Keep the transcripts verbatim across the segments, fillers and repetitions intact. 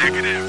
Negative.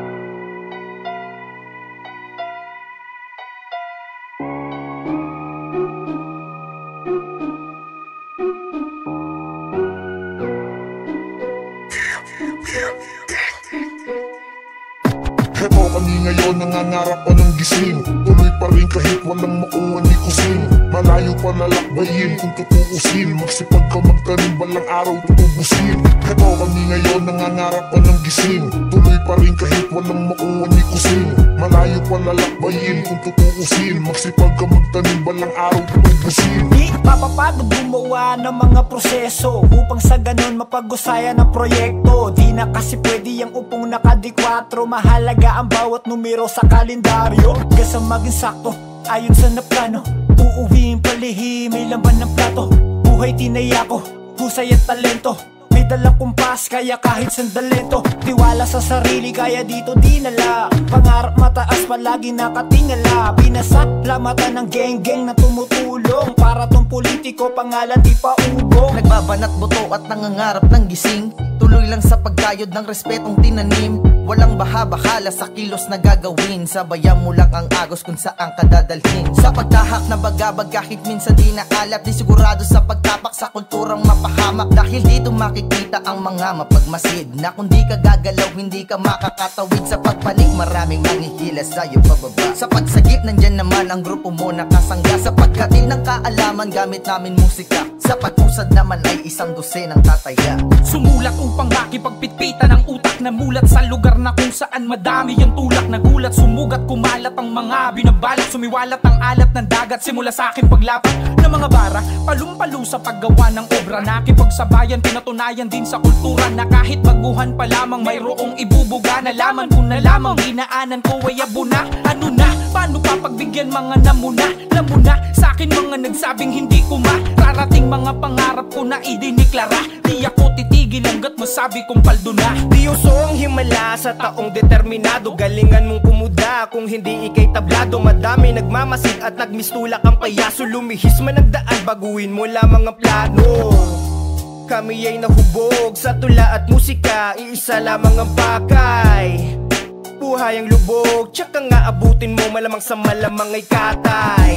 Heto kami ngayon, nangangarap pa ng gising. Tuloy pa rin kahit walang makuha ni kusing. Malayo pa lalakbayin kung tutuusin. Magsipag ka magtanim, balang araw tutubusin. Heto kami ngayon, nangangarap pa ng gising. Tuloy pa rin kahit walang makuha ni kusing. Malayo pa lalakbayin kung tutuusin. Magsipag ka magtanim, balang araw tutubusin. Di papapagod gumawa ng mga proseso upang sa ganon mapag-usaya ng proyekto. Di na kasi pwede yung upong nakadikwatro. Mahalaga ang bawat numero sa kalendaryo. Kesa maging sakto, ayon sa naplano. Uuwiin palihim, may laman ng plato. Buhay tinaya ko, husay at talento. May dalang kumpas, kaya kahit sandalento. Tiwala sa sarili, kaya dito dinala. Pangarap mataas, palagi nakatingala. Pinasalamatan ng geng-geng na tumutulong. Para tong politiko, pangalan di pa ubong. Nagbabanat buto at nangangarap ng gising. Tuloy lang sa pagkayod ng respetong tinanim. Walang baha-bahala sa kilos na gagawin. Sabayan mo lang ang agos kung saan ka dadalhin. Sa pagtahak na bagabag kahit minsan di naalat. Di sigurado sa pagtapak sa kulturang mapahamak. Dahil dito makikita ang mga mapagmasid. Na kung di ka gagalaw hindi ka makakatawid. Sa pagpalig maraming manghihilas sa'yo pababa. Sa pagsagip nandyan naman ang grupo mo nakasangga. Sa pagkatil ng kaalaman gamit namin musika. Sa pag-usad naman ay isang dosenang tataya. Sumulat upang makipagpitpitan ang utak na mulat sa lugar na kung saan madami yung tulak. Nagulat, sumugat, kumalat ang mga binabalak. Sumiwalat ang alat ng dagat simula sa akin paglapat ng mga bara. Palumpalo sa paggawa ng obra. Nakipagsabayan, pinatunayan din sa kultura. Na kahit baguhan pa lamang mayroong ibubuga. Nalaman ko na lamang, hinaanan ko ay abuna. Ano na, paano papagbigyan mga namuna? Lamuna, sa akin mga nagsabing hindi ko mararating. Mga pangarap ko na idiniklara. Di ako titigil hanggat masabi kong paldo na. Di uso ang himala sa taong determinado. Galingan mong kumuda kung hindi ikay tablado. Madami nagmamasid at nagmistulak ang payaso. Lumihis man ang daan, baguhin mo lamang ang plano. Kami ay nahubog sa tula at musika. Iisa lamang ang pakay, buhay ang lubog. Tsaka nga abutin mo, malamang sa malamang ay katay.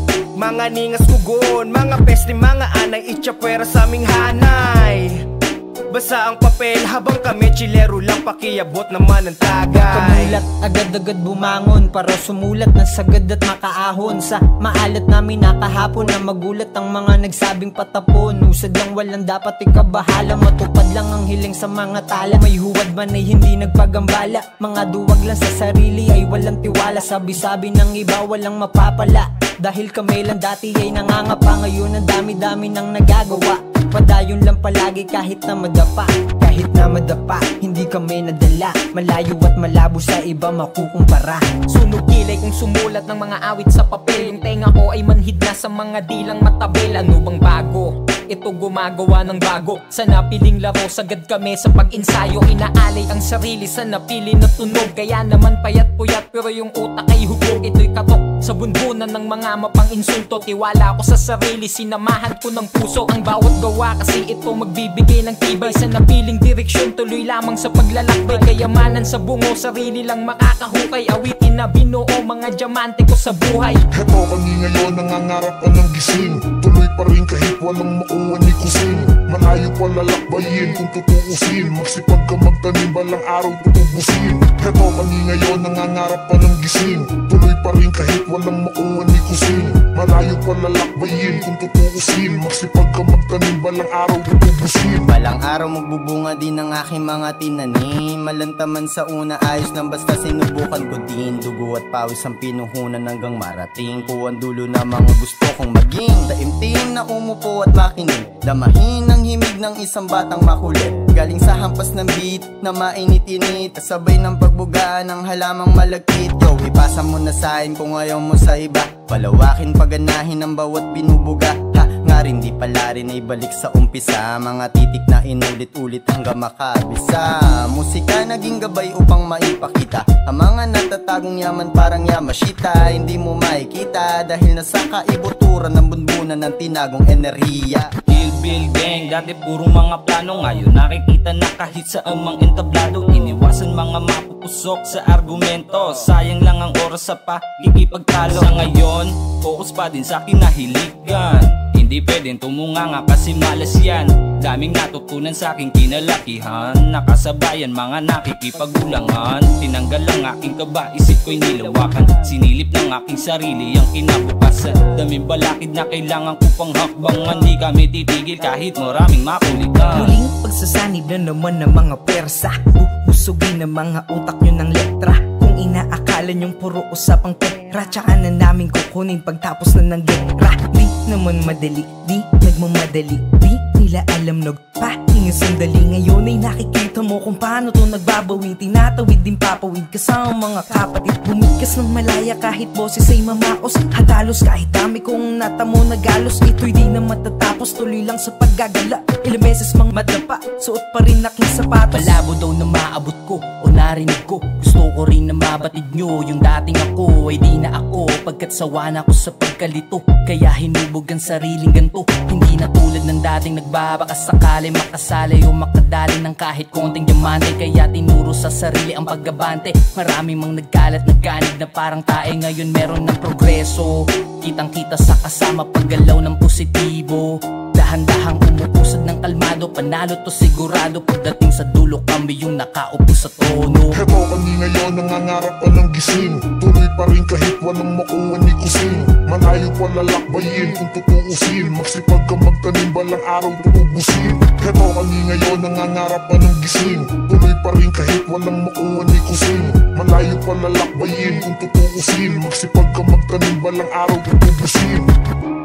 Mga ningas kugon, mga peste, mga anay. Itchapwera sa aming hanay. Basa ang papel habang kami chilero lang. Pakiabot naman ang tagay. Kamulat, agad-agad bumangon para sumulat ng sagad at makaahon. Sa maalat namin nakahapon na magulat ang mga nagsabing patapon. Usad lang walang dapat ikabahala. Matupad lang ang hiling sa mga tala. May huwad man ay hindi nagpagambala. Mga duwag lang sa sarili ay walang tiwala. Sabi-sabi ng iba walang mapapala. Dahil kami lang dati ay nangangapa. Ngayon ang dami-dami nang nagagawa. Padayon lang palagi kahit na madapa. Kahit na madapa, hindi kami nadala. Malayo at malabo sa iba makukumpara. Sunog kilay kung sumulat ng mga awit sa papel. Yung tenga ko ay manhid na sa mga dilang matabel. Ano bang bago? Ito gumagawa ng bago. Sa napiling laro, sagad kami sa pag-insayo. Inaalay ang sarili sa napili na tunog. Kaya naman payat-puyat pero yung utak ay hugog. Ito'y katok sa bunbunan ng mga mapang insulto. Tiwala ko sa sarili, sinamahan ko ng puso ang bawat gawa. Kasi ito magbibigay ng tibay sa napiling direksyon. Tuloy lamang sa paglalakbay. Kayamanan sa bungo, sarili lang makakahukay. Awitin na binuo, mga diamante ko sa buhay. Heto kami ngayon, nangangarap pa ng gising. Tuloy pa rin kahit walang makuha ni kusing. Malayo pa lalakbayin kung tutuusin. Magsipag ka magtanim, balang araw tutubusin. Heto kami ngayon, nangangarap pa ng gising. Tuloy pa rin kahit walang makuha ni kusing. Malayo pa lalakbayin kung tutuusin. Magsipag ka magtanim, balang araw tutubusin. Balang araw magbubunga din ang aking mga tinanim. Malantaman sa una ayos lang basta sinubukan ko din. Dugo at pawis ang pinuhunan hanggang marating ko ang dulo na mga gusto kong maging. Taimtim na umupo at makinig. Damahin ang himig ng isang batang makulit. Galing sa hampas ng beat na mainit-init. Sabay ng pagbugaan ng halamang malagkit. Yo, ipasa mo na sa'kin kung ayaw mo sa iba. Palawakin paganahin ang bawat binubuga. Ha, nga rin di pala rin ay balik sa umpisa. Mga titik na inulit-ulit hanggang makabisa. Musika naging gabay upang maipakita ang mga natatagong yaman parang Yamashita. Hindi mo makikita dahil nasa kaibuturan ng bunbunan ng tinagong enerhiya. Bill Gang. Dati puro mga plano, ngayon nakikita na kahit sa amang entablado. Iniwasan mga mapupusok sa argumento, sayang lang ang oras sa pakikipagtalo. Sa ngayon, focus pa din sa kinahiligan, hindi pwedeng tumunga nga kasi malas yan. Daming natutunan sa aking kinalakihan, nakasabayan mga nakikipagulangan. Tinanggal ang aking kaba, isip ko'y nilawakan, sinilip ng aking sarili ang kinabukasan. Daming balakid na kailangan ko pang hakbangan, di kami titigil kahit maraming makulitan. Muling pagsasanib na naman ng mga persa, busugin ng mga utak nyo ng letra. Kung inaakala nyong puro usapang pera, tsaka na namin kukunin pagtapos na ng gera. Di naman madali, di nagmamadali, di nila alam nagpahinga sandali. Ngayon ay nakikita mo kung paano to nagbabawi, tinatawid din papawid kasama mga kapatid. Bumikas ng malaya kahit boses ay mamaos, hatalos kahit dami kong natamo nagalos. Ito'y di na matatapos, tuloy lang sa paggagala. Ilang beses mang madapa, suot pa rin aking sapatos. Malabo daw na maabot ko o narinig ko, gusto ko rin na mabatid nyo yung dating ako ay di na ako, pagkat sawa na ako sa pagkalito. Kaya hinubog ang sariling ganto, hindi na tulad ng dating nagbabakas sakali makasali o makadali ng kahit konting diamante. Kaya tinuro sa sarili ang pagabante, marami mang nagkalat nagkanig na parang tae. Ngayon meron ng progreso, kitang kita sa kasama paggalaw ng positibo. Dahan-dahang umupusad ng kalmado, panalo to sigurado. Pagdating sa dulo kami yung nakaupo sa tono. Heto kami ngayon nangangarap pa ng gising, tuloy pa rin kahit walang makuha ni kusing. Malayo pa lalakbayin kung tutuusin, magsipag ka magtanim balang araw tutubusin. Heto kami ngayon nangangarap pa ng gising, tuloy pa rin kahit walang makuha ni kusing. Malayo pa lalakbayin kung tutuusin, magsipag ka magtanim balang araw tutubusin.